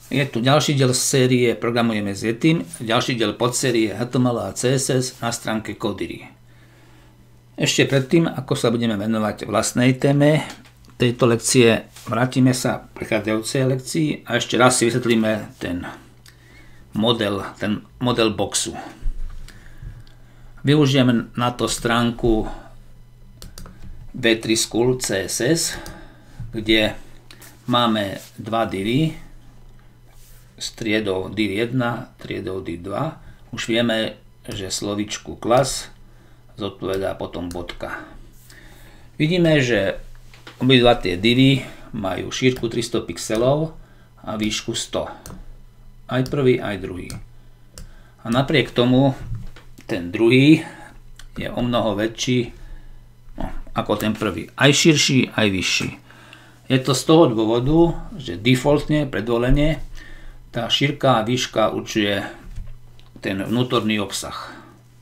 Je tu ďalší diel série Programujeme s Yetim, ďalší diel podsérie HTML a CSS na stránke Codery. Ešte predtým, ako sa budeme venovať vlastnej téme tejto lekcie, vrátime sa k prechádzajúcej lekcii a ešte raz si vysvetlíme ten model boxu. Využijeme na to stránku V3 School CSS, kde máme dva divy s triedou div1, triedou div2. Už vieme, že slovíčku class zodpovedá potom bodka. Vidíme, že obidva tie divy majú šírku 300 pixelov a výšku 100. Aj prvý, aj druhý. A napriek tomu ten druhý je o mnoho väčší ako ten prvý. Aj širší, aj vyšší. Je to z toho dôvodu, že defaultne, predvolenie, tá šírka a výška určuje ten vnútorný obsah.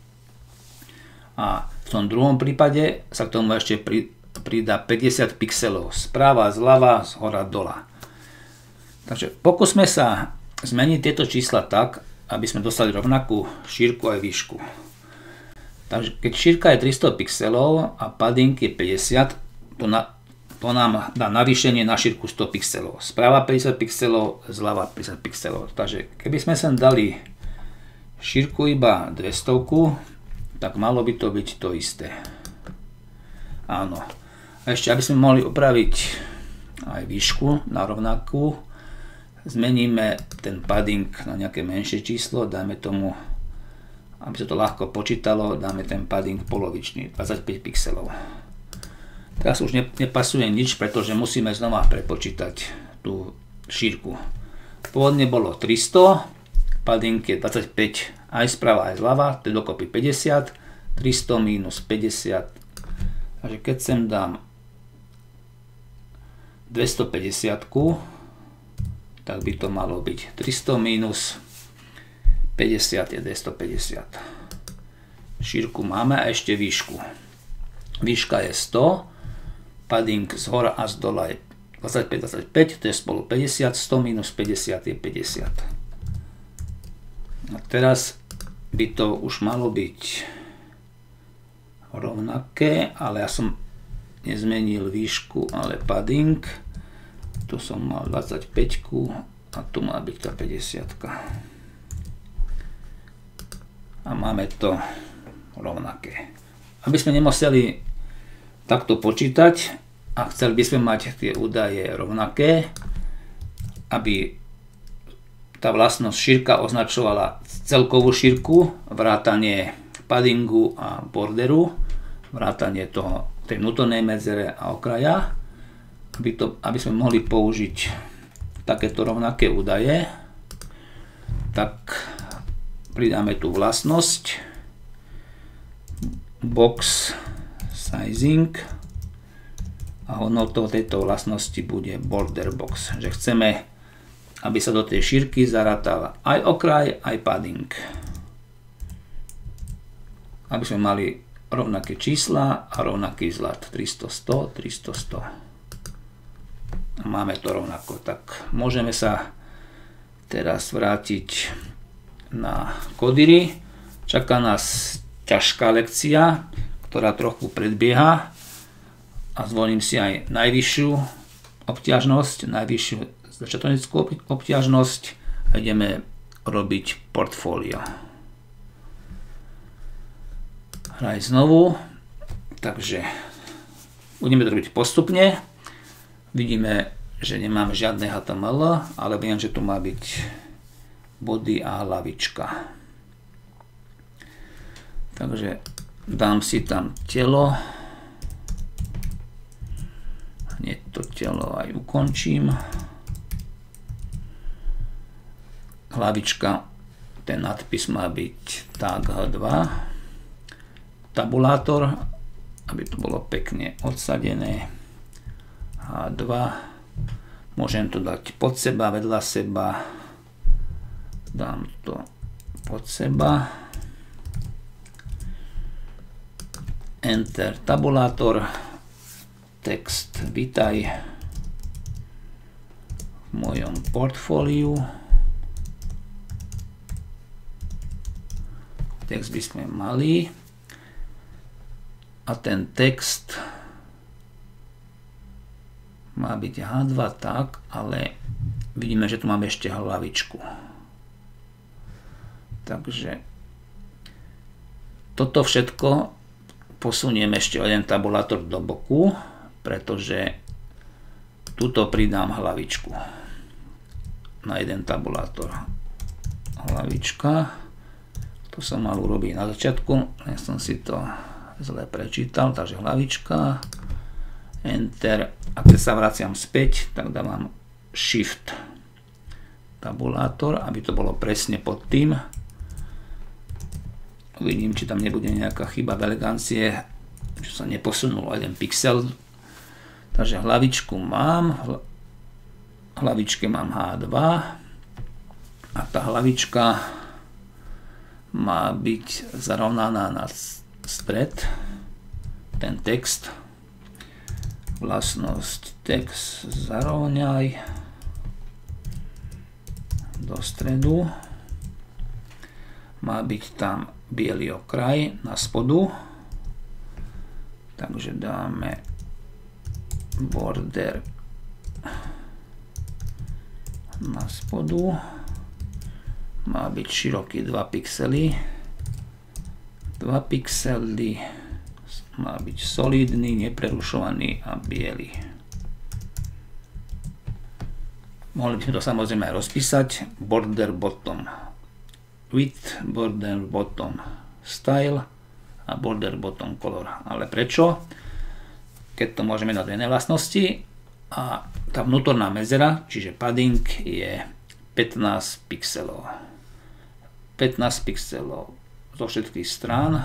A v tom druhom prípade sa k tomu ešte pridá 50 pixelov. Správa, zľava, zhora, dola. Takže pokúsme sa zmeniť tieto čísla tak, aby sme dostali rovnakú šírku aj výšku. Takže keď šírka je 300 pixelov a padding je 50, to nám dá navýšenie na šírku 100 pixelov. Správa 50 pixelov, zľava 50 pixelov. Takže keby sme sem dali šírku iba 200, tak malo by to byť to isté. Áno. A ešte, aby sme mohli upraviť aj výšku na rovnakú, zmeníme ten padding na nejaké menšie číslo, dajme tomu, aby sa to ľahko počítalo, dáme ten padding polovičný, 25 pixelov. Teraz už nepasuje nič, pretože musíme znova prepočítať tú šírku. Pôvodne bolo 300, padding je 25 aj sprava aj zľava, to je dokopy 50, 300 minus 50. Takže keď sem dám 250, tak by to malo byť 300 minus 50 je 250. Šírku máme a ešte výšku. Výška je 100. Padding z hora a z dola je 25, 25, to je spolu 50, 100 minus 50 je 50. A teraz by to už malo byť rovnaké, ale ja som nezmenil výšku, ale padding. Tu som mal 25 a tu má byť tá 50. A máme to rovnaké. Aby sme nemuseli takto počítať a chceli by sme mať tie údaje rovnaké, aby tá vlastnosť šírka označovala celkovú šírku, vrátanie paddingu a borderu, vrátanie tej vnútornej medzere a okraja, aby sme mohli použiť takéto rovnaké údaje, tak pridáme tú vlastnosť box sizing a hodnotou tejto vlastnosti bude border box, že chceme, aby sa do tej šírky zarátal aj okraj, aj padding. Aby sme mali rovnaké čísla a rovnaký zlat 300, 100, 300, 100. A máme to rovnako. Tak môžeme sa teraz vrátiť na Codery. Čaká nás ťažká lekcia, ktorá trochu predbieha, a zvolím si aj najvyššiu obťažnosť, najvyššiu začiatočnickú obťažnosť a ideme robiť portfólio. Hraj znovu, takže budeme to robiť postupne. Vidíme, že nemáme žiadne HTML, ale viem, že tu má byť body a hlavička. Takže dám si tam telo. Hneď to telo aj ukončím. Hlavička, ten nadpis má byť tag H2. Tabulátor, aby to bolo pekne odsadené. H2. Môžem to dať pod seba, vedľa seba. Dám to pod seba. Enter tabulátor, text, vitaj, v mojom portfóliu. Text by sme mali. A ten text má byť H2 tak, ale vidíme, že tu máme ešte hlavičku. Takže toto všetko posuniem ešte o jeden tabulátor do boku, pretože tuto pridám hlavičku. Na jeden tabulátor. Hlavička. To som mal urobiť na začiatku, len som si to zle prečítal, takže hlavička, Enter. A keď sa vraciam späť, tak dávam Shift tabulátor, aby to bolo presne pod tým. Uvidím, či tam nebude nejaká chyba v elegancie, že sa neposunulo jeden pixel. Takže hlavičku mám, v hlavičke mám H2 a tá hlavička má byť zarovnaná na stred, ten text, vlastnosť text zarovňaj do stredu, má byť tam biely okraj na spodu, takže dáme border na spodu, má byť široký 2 pixely, 2 pixely, má byť solidný, neprerušovaný a biely. Mohli by sme to samozrejme aj rozpísať. Border bottom width, border bottom style a border bottom color. Ale prečo? Keď to môžeme dať do jednej vlastnosti a tá vnútorná medzera, čiže padding, je 15 pixelov. 15 pixelov zo všetkých strán.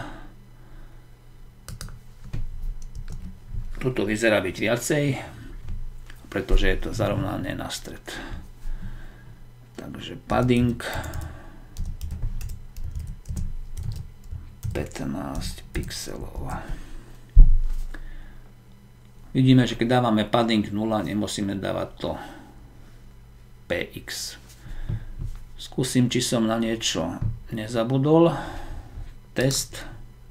Tuto vyzerá byť viacej, pretože je to zarovnané na stred. Takže padding 15 pixelov. Vidíme, že keď dávame padding 0, nemusíme dávať to px. Skúsim, či som na niečo nezabudol. Test.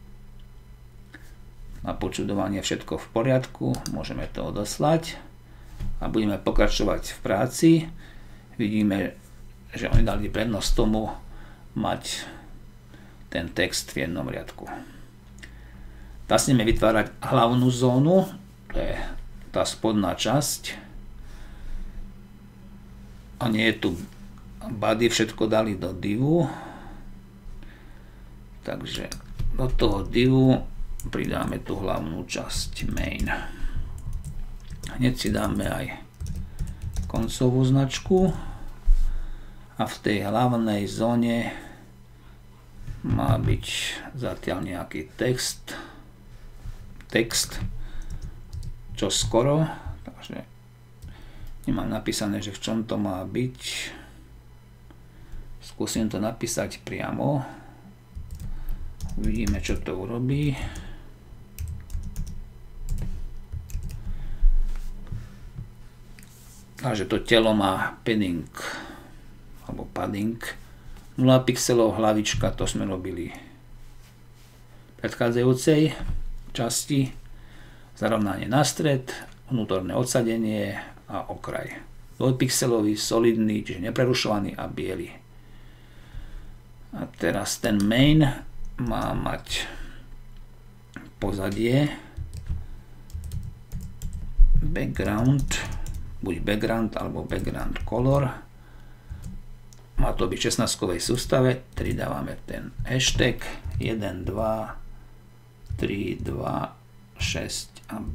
Na počudovanie všetko v poriadku. Môžeme to odoslať. A budeme pokračovať v práci. Vidíme, že oni dali prednosť tomu mať ten text v jednom riadku. Začneme vytvárať hlavnú zónu. To je tá spodná časť. A nie je tu body, všetko dali do divu. Takže do toho divu pridáme tú hlavnú časť main. Hneď si dáme aj koncovú značku a v tej hlavnej zóne má byť zatiaľ nejaký text, čo skoro, takže nemám napísané, že v čom to má byť. Skúsim to napísať priamo. Uvidíme, čo to urobí. Takže to telo má padding, alebo padding 0 pixelov, hlavička, to sme robili v predchádzajúcej časti. Zarovnanie na stred, vnútorné odsadenie a okraj. 2-pixelový, solidný, čiže neprerušovaný a biely. A teraz ten main má mať pozadie, background, buď background alebo background color. Má to byť v 16-kovej sústave, 3 dávame ten hashtag 1, 2, 3, 2, 6 a B.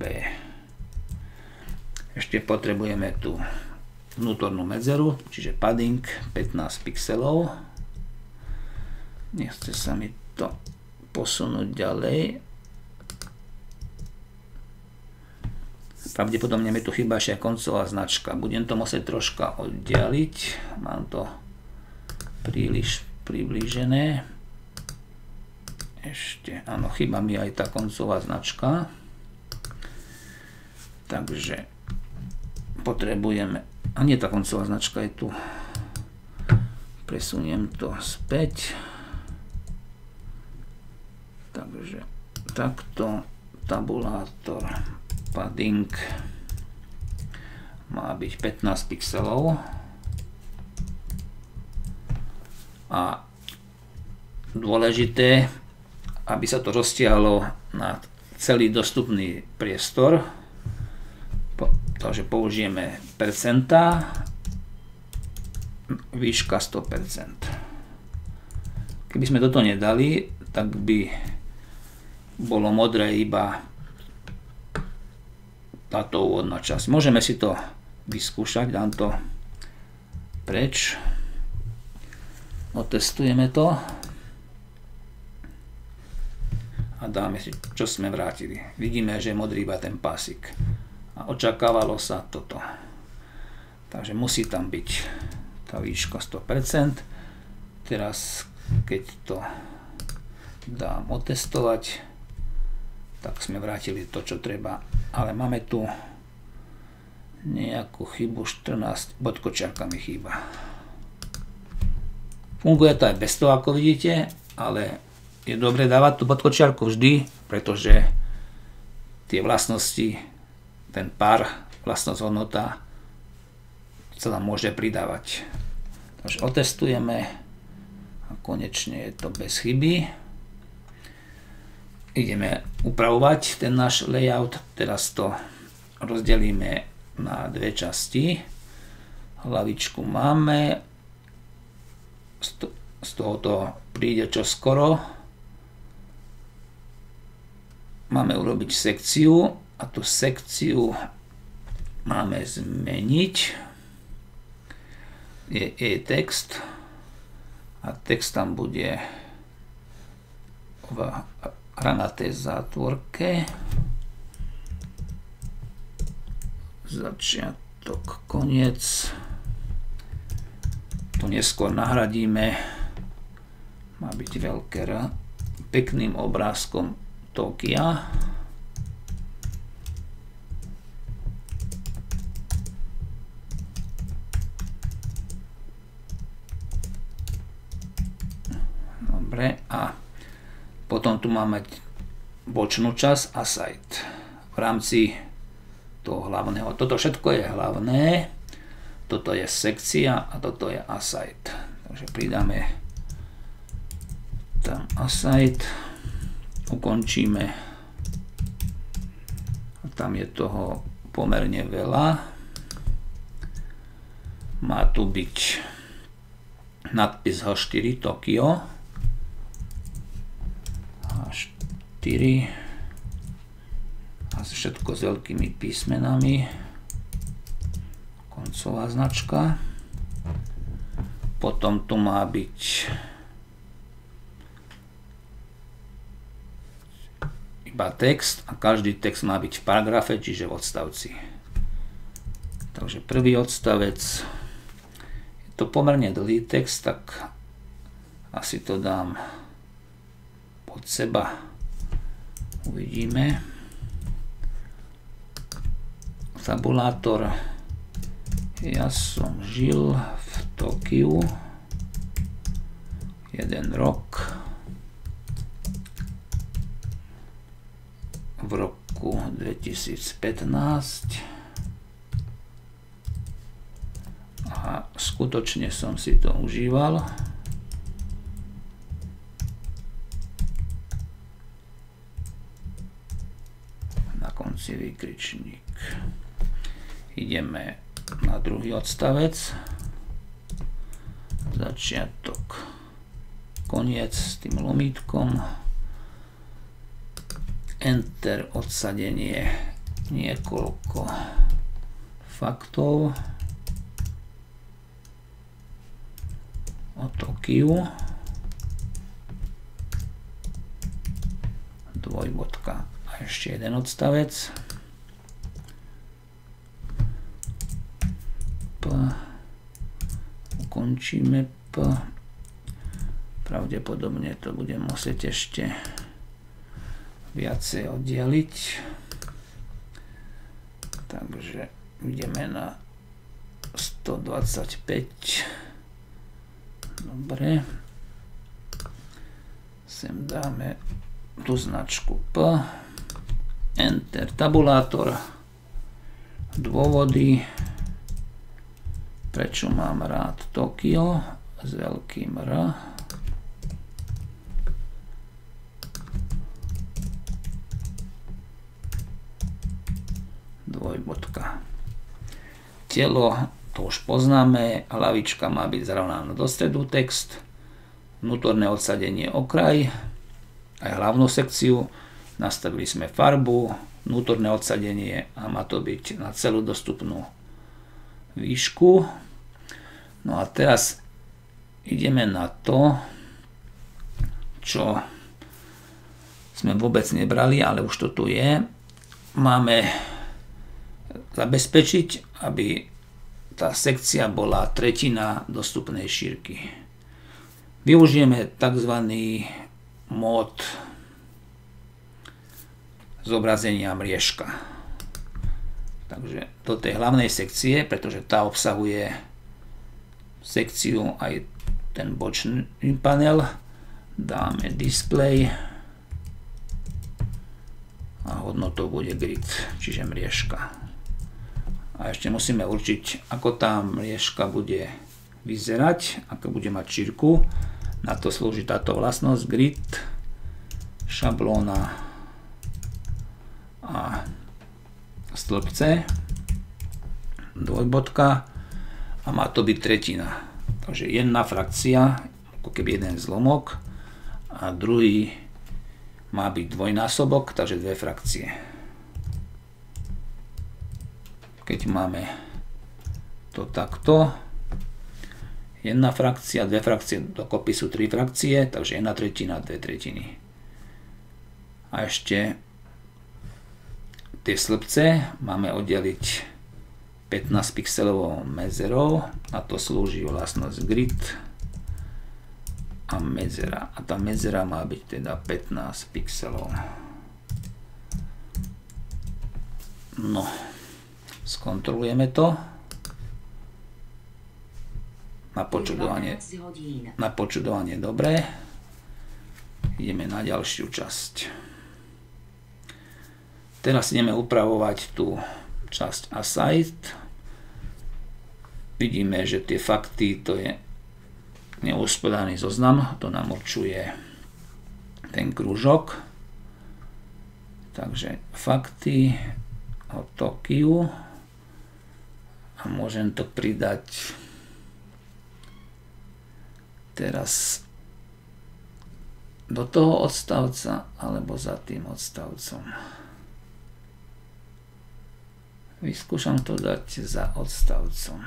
Ešte potrebujeme tú vnútornú medzeru, čiže padding 15 pixelov. Nechce sa mi to posunúť ďalej. Pravdepodobne mi tu chýba ešte koncová značka. Budem to musieť troška oddialiť. Mám to príliš priblížené. Ešte, áno, chýba mi aj tá koncová značka. Takže potrebujem A nie, tá koncová značka je tu. Presuniem to späť. Takže takto tabulátor padding má byť 15 pixelov. A dôležité, aby sa to roztiahlo na celý dostupný priestor. Takže použijeme percentá, výška 100%. Keby sme toto nedali, tak by bolo modré iba táto úvodná časť. Môžeme si to vyskúšať, dám to preč. Otestujeme to a dáme si, čo sme vrátili. Vidíme, že je modrý iba ten pásik. A očakávalo sa toto. Takže musí tam byť tá výška 100%. Teraz, keď to dám otestovať, tak sme vrátili to, čo treba. Ale máme tu nejakú chybu, 14 bodkočiarka mi chýba. Funguje to aj bez toho, ako vidíte, ale je dobre dávať tú bodkočiarku vždy, pretože tie vlastnosti, ten pár, vlastnosť hodnota sa tam môže pridávať. Takže otestujeme a konečne je to bez chyby. Ideme upravovať ten náš layout. Teraz to rozdelíme na dve časti. Hlavičku máme. Z tohoto príde čoskoro. Máme urobiť sekciu a tú sekciu máme zmeniť. Je text a text tam bude v hranatej zátvorke. Začiatok, koniec. To neskôr nahradíme. Má byť veľké R. Pekným obrázkom Tokia. Dobre, a potom tu máme bočnú časť aside v rámci toho hlavného. Toto všetko je hlavné, toto je sekcia a toto je aside. Takže pridáme tam aside, ukončíme a tam je toho pomerne veľa. Má tu byť nadpis H4 Tokio. H4 a všetko s veľkými písmenami. Koncová značka. Potom tu má byť iba text a každý text má byť v paragrafe, čiže v odstavci. Takže prvý odstavec, je to pomerne dlhý text, tak asi to dám pod seba. Uvidíme. Tabulátor. Ja som žil v Tokiu 1 rok. V roku 2015 a skutočne som si to užíval. Na konci výkričník. Ideme na druhý odstavec. Začiatok, koniec s tým lomítkom. Enter, odsadenie, niekoľko faktov o Tokiu. Dvojbodka a ešte jeden odstavec. Ukončíme P. Pravdepodobne to budem musieť ešte viacej oddeliť. Takže ideme na 125. Dobre. Sem dáme tú značku P. Enter. Tabulátor. Dôvody. Prečo mám rád Tokio s veľkým R. Dvojbodka. Telo, to už poznáme, hlavička má byť zrovnaná do stredu text, vnútorné odsadenie okraj, aj hlavnú sekciu, nastavili sme farbu, vnútorné odsadenie a má to byť na celú dostupnú výšku. No a teraz ideme na to, čo sme vôbec nebrali, ale už to tu je. Máme zabezpečiť, aby tá sekcia bola tretina dostupnej šírky. Využijeme tzv. Mód zobrazenia mriežka. Takže do tej hlavnej sekcie, pretože tá obsahuje sekciu aj ten bočný panel, dáme display a hodnotou bude grid, čiže mriežka. A ešte musíme určiť, ako tá mriežka bude vyzerať, ako bude mať šírku. Na to slúži táto vlastnosť grid, šablóna a stĺpce, dvojbodka a má to byť tretina. Takže jedna frakcia, ako keby jeden zlomok a druhý má byť dvojnásobok, takže dve frakcie. Keď máme to takto, jedna frakcia, dve frakcie, dokopy sú tri frakcie, takže jedna tretina, dve tretiny. A ešte tie slupce máme oddeliť 15 pixelovou medzerou, a to slúži vlastnosť grid a medzera. A tá medzera má byť teda 15 pixelov. No, skontrolujeme to. Na počudovanie dobre. Ideme na ďalšiu časť. Teraz ideme upravovať tú časť aside. Vidíme, že tie fakty, to je neuspodaný zoznam, to nám určuje ten krúžok. Takže fakty o Tokiu a môžem to pridať teraz do toho odstavca alebo za tým odstavcom. Vyskúšam to dať za odstavcom.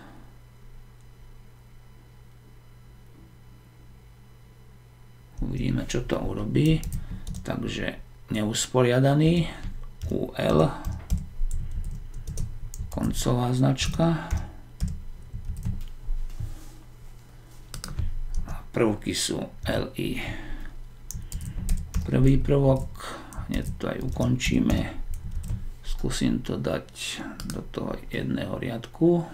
Uvidíme, čo to urobí. Takže neusporiadaný UL, koncová značka. A prvky sú LI. Prvý prvok, hneď to aj ukončíme. Skúsim to dať do toho jedného riadku.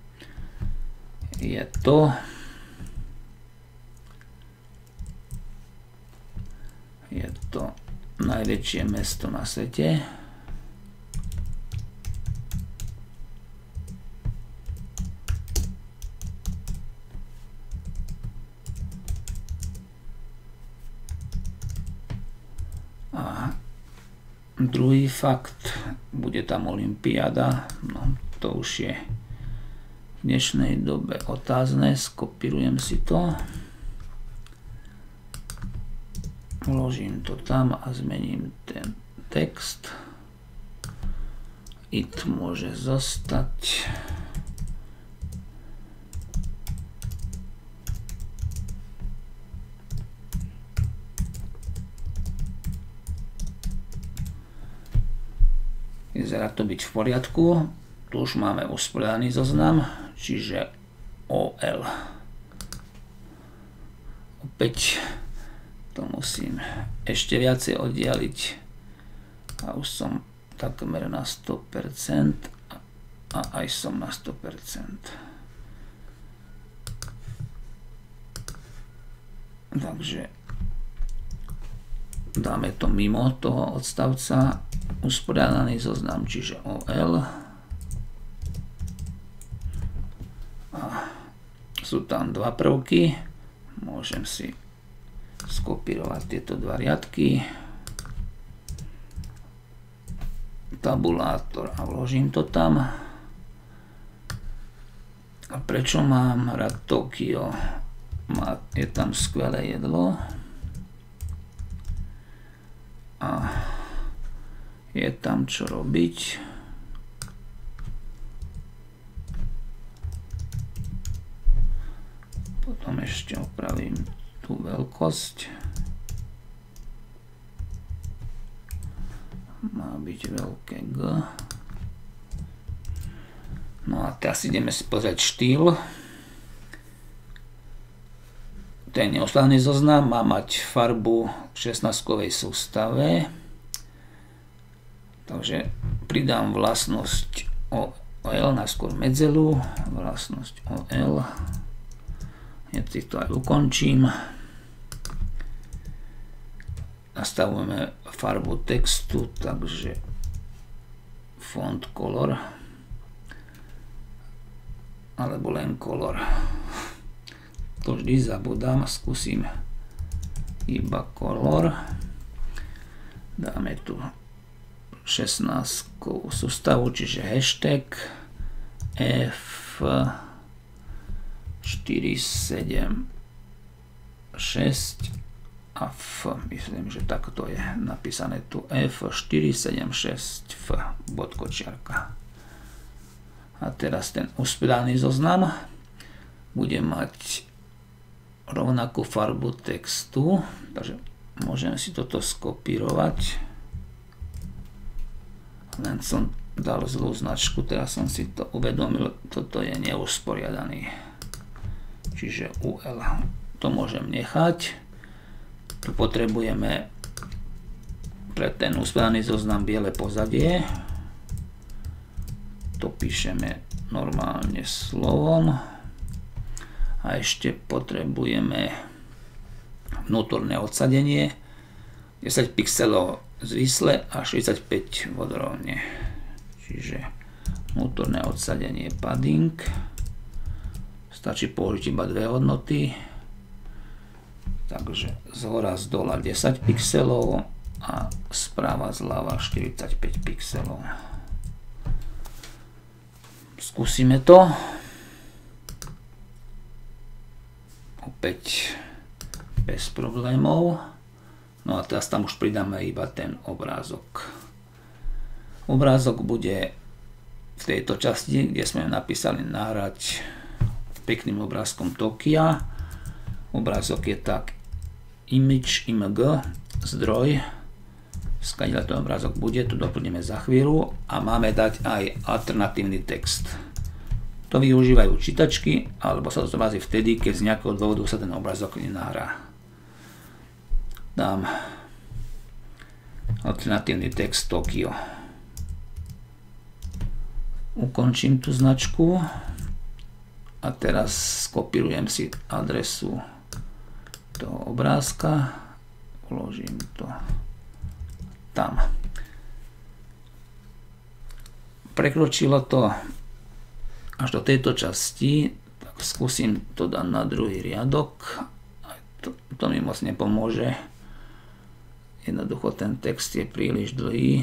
Je to najväčšie mesto na svete. A druhý fakt, bude tam olympiáda, no to už je v dnešnej dobe otázne, skopírujem si to, vložím to tam a zmením ten text, it môže zostať, vyzerá to byť v poriadku. Tu už máme usporiadaný zoznam, čiže OL. Opäť to musím ešte viacej oddialiť a už som takmer na 100%. a aj som na 100%. Takže dáme to mimo toho odstavca usporiadaný zoznam, čiže OL. A sú tam dva prvky. Môžem si skopírovať tieto dva riadky. Tabulátor a vložím to tam. A prečo mám rád Tokio? Je tam skvelé jedlo a je tam čo robiť. Potom ešte opravím tú veľkosť. Má byť veľké G. No a teraz ideme si pozrieť štýl. Ten neustálený zoznam má mať farbu v 16-kovej sústave. Takže pridám vlastnosť OL, najskôr medzelu, vlastnosť OL. Ja si to aj ukončím. Nastavujeme farbu textu, takže font color alebo len color. To vždy zabudám a skúsim iba color. Dáme tu 16-kovú sústavu, čiže hashtag F476 a F. Myslím, že takto je napísané tu F476 F bodkočiarka. A teraz ten usporiadaný zoznam bude mať rovnakú farbu textu, takže môžem si toto skopírovať. Len som dal zlú značku, teraz som si to uvedomil, toto je neusporiadaný. Čiže UL. To môžem nechať. Tu potrebujeme pre ten usporiadaný zoznam biele pozadie. To píšeme normálne slovom. A ešte potrebujeme vnútorné odsadenie 10 pixelov zvisle a 65 vodorovne. Čiže vnútorné odsadenie padding. Stačí použiť iba dve hodnoty. Takže z hora z dola 10 pixelov a správa zľava 45 pixelov. Skúsime to. Opäť bez problémov. No a teraz tam už pridáme iba ten obrázok. Obrázok bude v tejto časti, kde sme napísali nahrať pekným obrázkom Tokia. Obrázok je tak img zdroj. Skadiaľ ten obrázok bude, tu doplníme za chvíľu a máme dať aj alternatívny text. To využívajú čítačky, alebo sa to zobrazí vtedy, keď z nejakého dôvodu sa ten obrázok nenahrá. Dám alternatívny text Tokio. Ukončím tú značku a teraz skopírujem si adresu toho obrázka, vložím to tam. Prekročilo to až do tejto časti, tak skúsim to dať na druhý riadok. To mi moc nepomôže. Jednoducho ten text je príliš dlhý.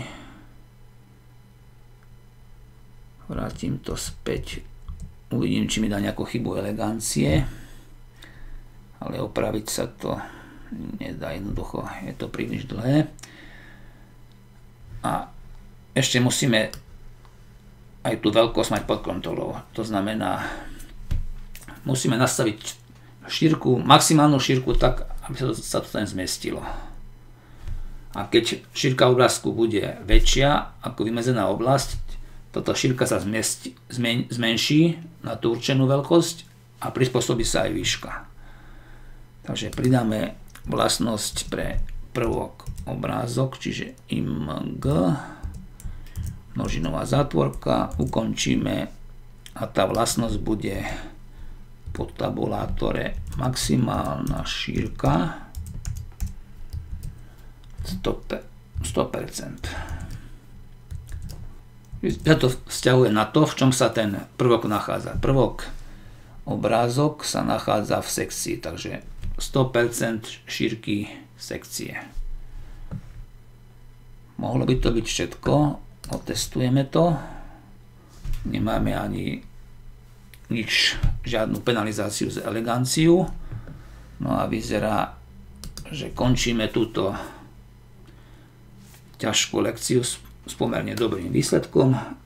Vrátim to späť. Uvidím, či mi dá nejakú chybu elegancie. Ale opraviť sa to nedá jednoducho. Je to príliš dlhé. A ešte musíme aj tú veľkosť mať pod kontrolou. To znamená, musíme nastaviť šírku, maximálnu šírku tak, aby sa to tam zmestilo. A keď šírka obrázku bude väčšia ako vymedzená oblasť, toto šírka sa zmenší na tú určenú veľkosť a prispôsobí sa aj výška. Takže pridáme vlastnosť pre prvok obrázok, čiže img množinová zátvorka, ukončíme a tá vlastnosť bude po tabulátore maximálna šírka 100%. Ja to vzťahuje na to, v čom sa ten prvok nachádza. Prvok obrázok sa nachádza v sekcii, takže 100% šírky sekcie. Mohlo by to byť všetko, otestujeme to. Nemáme ani žiadnu penalizáciu z eleganciu. No a vyzerá, že končíme túto ťažkú lekciu s pomerne dobrým výsledkom.